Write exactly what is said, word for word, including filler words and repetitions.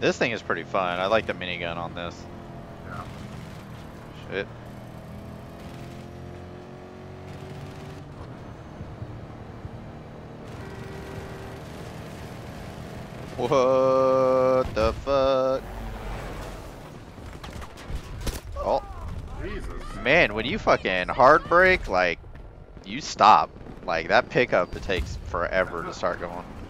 This thing is pretty fun. I like the minigun on this. Yeah. Shit. What the fuck? Oh. Jesus. Man, when you fucking hard brake, like, you stop. Like, that pickup, it takes forever to start going.